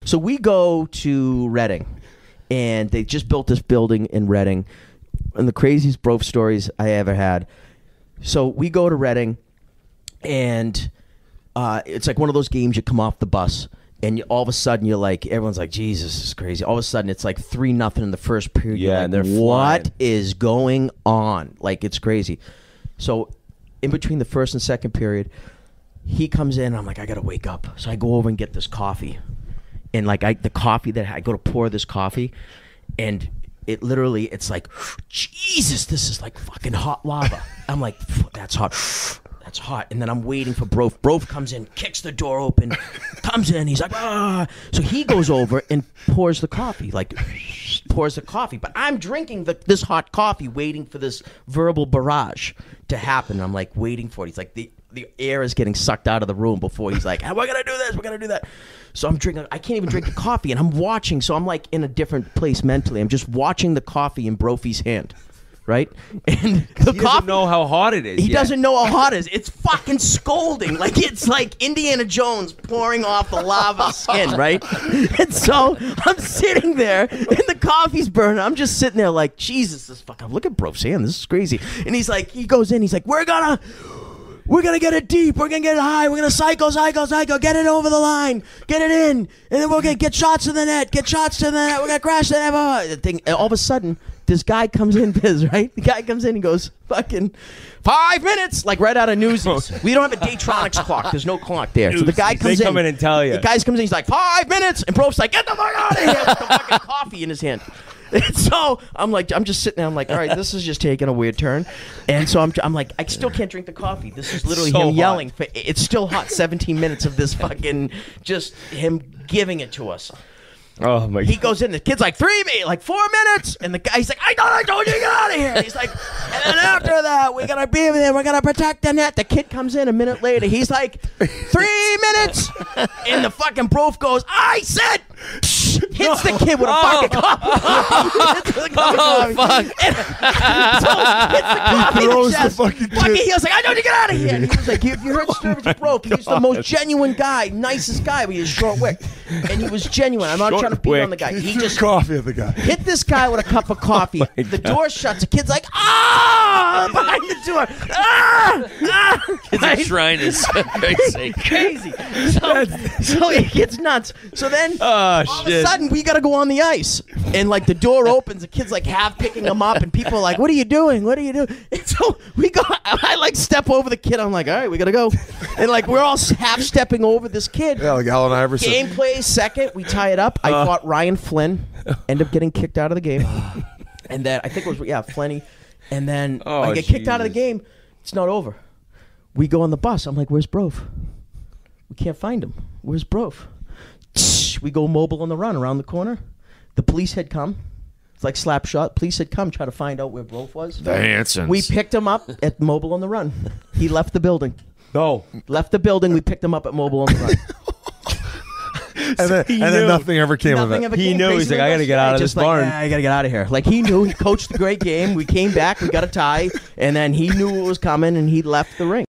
So we go to Reading, and they just built this building in Reading, and the craziest Brof stories I ever had. So we go to Reading, and it's like one of those games you come off the bus, and all of a sudden you're like, everyone's like, Jesus, this is crazy. All of a sudden it's like 3-0 in the first period. Yeah, like, and they're what flying. is going on? Like, it's crazy. So in between the first and second period, he comes in, and I'm like, I gotta wake up. So I go over and get this coffee, and like the coffee that I go to pour this coffee, and it literally, it's like, Jesus, this is like fucking hot lava. I'm like, that's hot. That's hot. And then I'm waiting for Brof. Brof comes in, kicks the door open, comes in. He's like, ah. So he goes over and pours the coffee, like pours the coffee. But I'm drinking this hot coffee, waiting for this verbal barrage to happen. I'm like waiting for it. He's like, the air is getting sucked out of the room before he's like, we're going to do this, we're going to do that. So I'm drinking. I can't even drink the coffee, and I'm watching. So I'm like in a different place mentally. I'm just watching the coffee in Brophy's hand. Right? And the He doesn't know how hot it is. He yet. doesn't know how hot it is. It's fucking scolding. Like, it's like Indiana Jones pouring off the lava skin, right? And so I'm sitting there, and the coffee's burning. I'm just sitting there like, Jesus, this fucking, look at Brof's hand. This is crazy. And he's like, he goes in, he's like, we're gonna get it deep. We're gonna get it high. We're gonna cycle. Get it over the line. Get it in. And then we're gonna get shots to the net. We're gonna crash the net. The thing. And all of a sudden, this guy comes in, Biz, right? The guy comes in and goes, fucking 5 minutes, like right out of Newsies. We don't have a Daytronics clock. There's no clock there. So the guy comes in. They come in and tell you. The guy comes in. He's like, 5 minutes. And Brof's like, get the fuck out of here with the fucking coffee in his hand. And so I'm just sitting there. I'm like, all right, this is just taking a weird turn. And so I'm like, I still can't drink the coffee. This is literally So him hot. yelling. It's still hot. 17 minutes of this fucking, just him giving it to us. Oh my He God. goes in. The kid's like 4 minutes, and the guy's like, I told you to get out of here. And he's like, and then after that, we're gonna be there. We're gonna protect the net. The kid comes in a minute later. He's like, 3 minutes, and the fucking Brof goes, I said, hits the kid with a fucking coffee. Hits the fuck. And, so hits the coffee in throws the the chest. fucking Fucking, kid. he was like, I told you to get out of here. And he was like, you heard stories of Brof. He was the most genuine guy, nicest guy. But he was short wick, and he was genuine. I'm not trying to beat on the guy. He He threw just coffee at the guy. hit this guy with a cup of coffee. The door shuts. The kid's like, ah, behind the door. Ah. Kids are trying to say Crazy. So it gets nuts. So then Oh, all of a shit. sudden we gotta go on the ice. And like the door opens, the kid's like half picking him up, and people are like, what are you doing? What are you doing? And so we go, I like step over the kid. I'm like, all right, we gotta go. And like we're all half stepping over this kid. Yeah, like Allen Iverson. Game plays second. We tie it up. I fought Ryan Flynn. End up getting kicked out of the game. And then I think it was Flenny. And then I get kicked out of the Jesus. game. It's not over. We go on the bus. I'm like, where's Brof? We can't find him. Where's Brof? We go mobile on the run around the corner. The police had come. It's like slap shot. Police had come, try to find out where Brof was. the Hansons. We picked him up at mobile on the run. He left the building. No. Left the building. We picked him up at mobile on the run. And then nothing ever came of Nothing it. ever He came. knew. He's Basically, like, I gotta get out of just this barn. Like, I gotta get out of here. Like he knew. He coached a great game. We came back. We got a tie, and then he knew what was coming, and he left the ring.